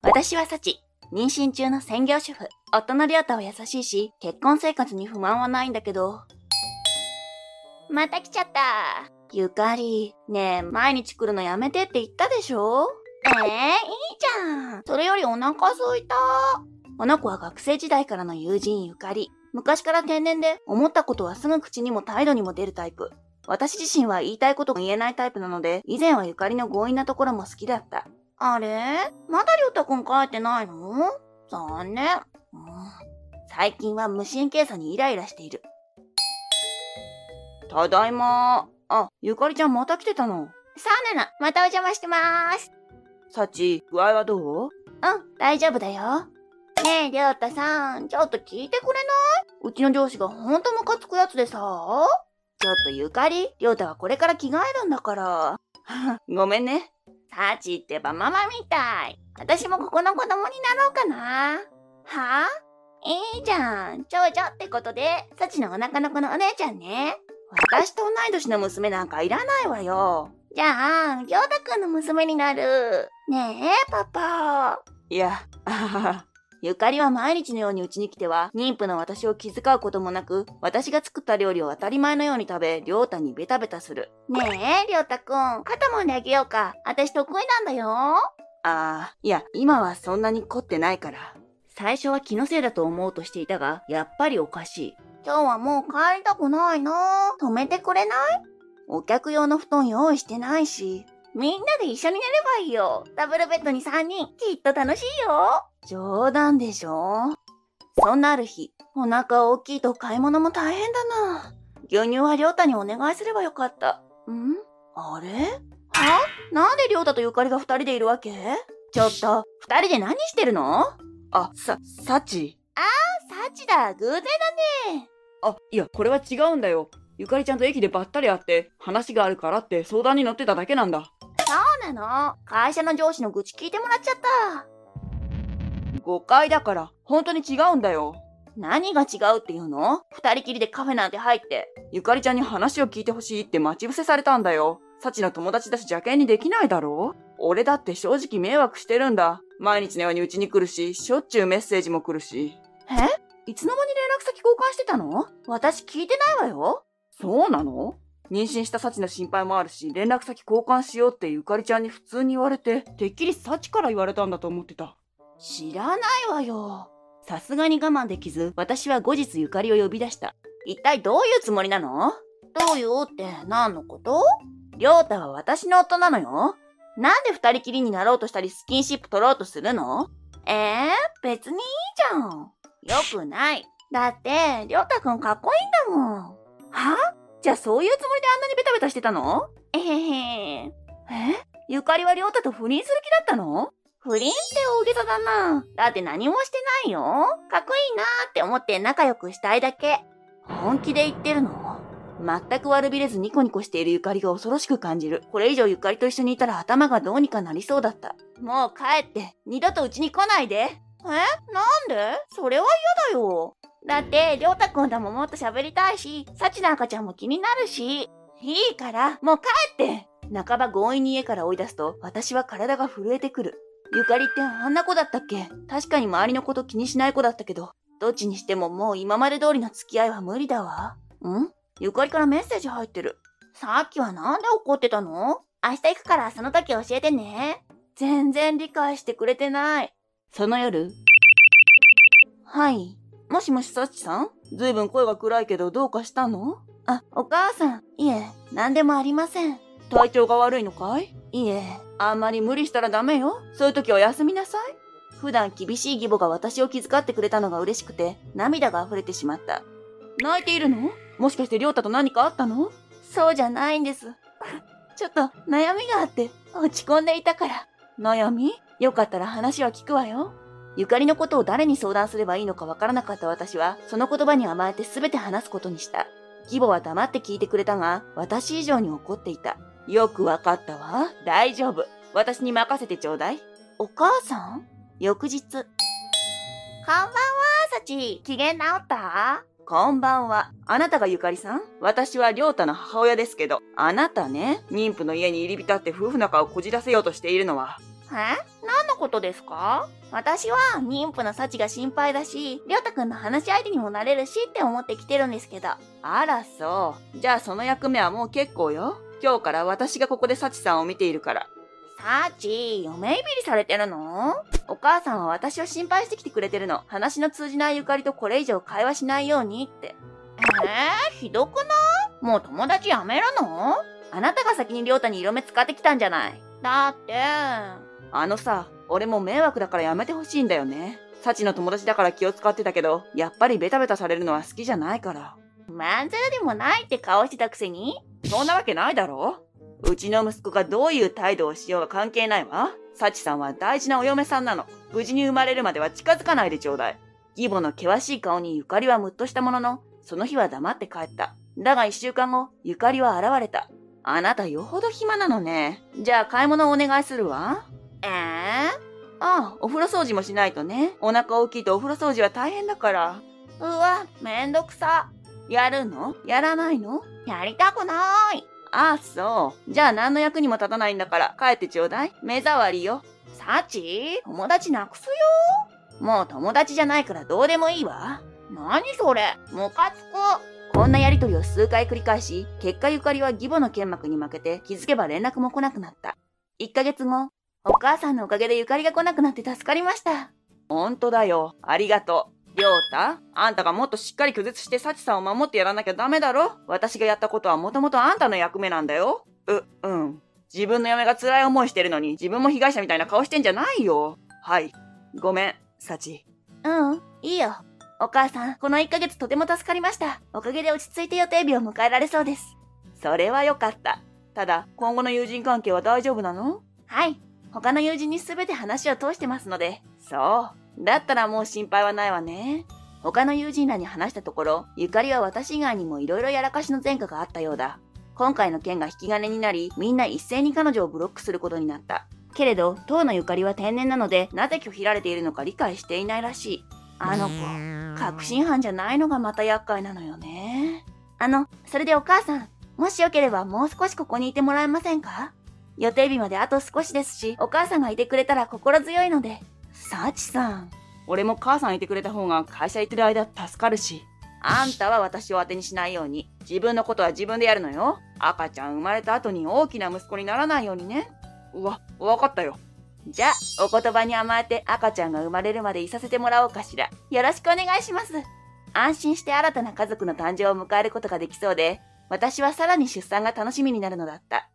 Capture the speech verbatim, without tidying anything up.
私はサチ。妊娠中の専業主婦。夫のリョウタは優しいし、結婚生活に不満はないんだけど。また来ちゃった。ゆかり、ねえ、毎日来るのやめてって言ったでしょ？えー、いいじゃん。それよりお腹空いた。この子は学生時代からの友人ゆかり。昔から天然で、思ったことはすぐ口にも態度にも出るタイプ。私自身は言いたいことが言えないタイプなので、以前はゆかりの強引なところも好きだった。あれ？まだりょうたくん帰ってないの？残念、うん。最近は無神経さにイライラしている。ただいま。あ、ゆかりちゃんまた来てたの？そうなの。またお邪魔してまーす。サチ、具合はどう？うん、大丈夫だよ。ねえ、りょうたさん、ちょっと聞いてくれない？うちの上司がほんとムカつくやつでさ。ちょっとゆかり、りょうたはこれから着替えるんだから。ごめんね。サチってばママみたい。私もここの子供になろうかな。はぁ？いいじゃん。長女ってことで、サチのお腹の子のお姉ちゃんね。私と同い年の娘なんかいらないわよ。じゃあ、りょうたくんの娘になる。ねえ、パパ。いや、あはは。ゆかりは毎日のようにうちに来ては、妊婦の私を気遣うこともなく、私が作った料理を当たり前のように食べ、りょうたにベタベタする。ねえ、りょうたくん、肩もんであげようか。私得意なんだよ。ああ、いや、今はそんなに凝ってないから。最初は気のせいだと思おうとしていたが、やっぱりおかしい。今日はもう帰りたくないな。止めてくれない？お客用の布団用意してないし。みんなで一緒に寝ればいいよ。ダブルベッドにさんにん、きっと楽しいよ。冗談でしょ？そんなある日、お腹大きいと買い物も大変だな。牛乳はりょうたにお願いすればよかった。ん？あれ？は？なんでりょうたとゆかりが二人でいるわけ？ちょっと、二人で何してるの？あ、さ、サチ。あー、サチだ。偶然だね。あ、いや、これは違うんだよ。ゆかりちゃんと駅でばったり会って、話があるからって相談に乗ってただけなんだ。そうなの。会社の上司の愚痴聞いてもらっちゃった。誤解だから、本当に違うんだよ。何が違うっていうの？二人きりでカフェなんて入って。ゆかりちゃんに話を聞いてほしいって待ち伏せされたんだよ。サチの友達だし邪険にできないだろ？俺だって正直迷惑してるんだ。毎日のようにうちに来るし、しょっちゅうメッセージも来るし。え？いつの間に連絡先交換してたの？私聞いてないわよ。そうなの？妊娠したサチの心配もあるし、連絡先交換しようってゆかりちゃんに普通に言われて、てっきりサチから言われたんだと思ってた。知らないわよ。さすがに我慢できず、私は後日ゆかりを呼び出した。一体どういうつもりなの？どういうって何のこと？りょうたは私の夫なのよ。なんで二人きりになろうとしたりスキンシップ取ろうとするの？えー、別にいいじゃん。よくない。だって、りょうたくんかっこいいんだもん。は？じゃあそういうつもりであんなにベタベタしてたの？えへへ。え？ゆかりはりょうたと不倫する気だったの？不倫って大げさだな。だって何もしてないよ。かっこいいなーって思って仲良くしたいだけ。本気で言ってるの？全く悪びれずニコニコしているゆかりが恐ろしく感じる。これ以上ゆかりと一緒にいたら頭がどうにかなりそうだった。もう帰って、二度とうちに来ないで。え？なんで？それは嫌だよ。だって、りょうたくんとももっと喋りたいし、サチの赤ちゃんも気になるし。いいから、もう帰って。半ば強引に家から追い出すと、私は体が震えてくる。ゆかりってあんな子だったっけ？確かに周りのこと気にしない子だったけど、どっちにしてももう今まで通りの付き合いは無理だわ。ん？ゆかりからメッセージ入ってる。さっきはなんで怒ってたの？明日行くからその時教えてね。全然理解してくれてない。その夜。はい。もしもしサチさん？ずいぶん声が暗いけどどうかしたの？あ、お母さん。いえ、なんでもありません。体調が悪いのかい？いえ、あんまり無理したらダメよ。そういう時は休みなさい。普段厳しい義母が私を気遣ってくれたのが嬉しくて、涙が溢れてしまった。泣いているの？もしかしてりょうたと何かあったの？そうじゃないんです。ちょっと悩みがあって落ち込んでいたから。悩み？よかったら話は聞くわよ。ゆかりのことを誰に相談すればいいのかわからなかった私は、その言葉に甘えて全て話すことにした。義母は黙って聞いてくれたが、私以上に怒っていた。よくわかったわ。大丈夫。私に任せてちょうだい。お母さん？翌日。こんばんは、サチ。機嫌治った？こんばんは。あなたがゆかりさん？私はりょうたの母親ですけど、あなたね、妊婦の家に入り浸って夫婦仲をこじらせようとしているのは。え？何ののことですか？私は妊婦の幸が心配だし、りょうたくんの話し相手にもなれるしって思って来てるんですけど。 あらそう。じゃあその役目はもう結構よ。今日から私がここで幸さんを見ているから。 幸、嫁いびりされてるの？お母さんは私を心配してきてくれてるの。話の通じないゆかりとこれ以上会話しないようにって。えー、ひどくない？もう友達やめるの？あなたが先にりょうたに色目使ってきたんじゃない。だって、 あのさ、俺も迷惑だからやめてほしいんだよね。幸の友達だから気を使ってたけど、やっぱりベタベタされるのは好きじゃないから。 まんざらでもないって顔してたくせに？ そんなわけないだろ。うちの息子がどういう態度をしようが関係ないわ。幸さんは大事なお嫁さんなの。無事に生まれるまでは近づかないでちょうだい。義母の険しい顔にゆかりはムッとしたものの、その日は黙って帰った。だが一週間後、ゆかりは現れた。あなたよほど暇なのね。じゃあ買い物をお願いするわ。 えー、 ああ、お風呂掃除もしないとね。お腹大きいとお風呂掃除は大変だから。 うわ、めんどくさ。 やるの？やらないの？ やりたくない。 ああ、そう。じゃあ何の役にも立たないんだから帰ってちょうだい。目障りよ。 幸、友達なくすよ。 もう友達じゃないからどうでもいいわ。 なにそれ、ムカつく。 こんなやりとりを数回繰り返し、結果ゆかりは義母の剣幕に負けて気づけば連絡も来なくなった。いっかげつご、お母さんのおかげでゆかりが来なくなって助かりました。 ほんとだよ。ありがとう。りょうた、あんたがもっとしっかり拒絶して幸さんを守ってやらなきゃダメだろ。私がやったことはもともとあんたの役目なんだよ。う、うん。自分の嫁が辛い思いしてるのに自分も被害者みたいな顔してんじゃないよ。はい。ごめん、幸。 うん、いいよ。お母さん、このいっかげつとても助かりました。おかげで落ち着いて予定日を迎えられそうです。 それはよかった。ただ、今後の友人関係は大丈夫なの？ はい。他の友人にすべて話を通してますので。 そう。だったらもう心配はないわね。 他の友人らに話したところ、ゆかりは私以外にも色々やらかしの前科があったようだ。今回の件が引き金になり、みんな一斉に彼女をブロックすることになった。けれど、当のゆかりは天然なので、なぜ拒否られているのか理解していないらしい。あの子、確信犯じゃないのがまた厄介なのよね。あの、それでお母さん、もしよければもう少しここにいてもらえませんか？予定日まであと少しですし、お母さんがいてくれたら心強いので。 幸さん、俺も母さんいてくれた方が会社行ってる間助かるし。あんたは私を当てにしないように。自分のことは自分でやるのよ。赤ちゃん生まれた後に大きな息子にならないようにね。うわ、わかったよ。じゃあ、お言葉に甘えて赤ちゃんが生まれるまでいさせてもらおうかしら。 よろしくお願いします。安心して新たな家族の誕生を迎えることができそうで、私はさらに出産が楽しみになるのだった。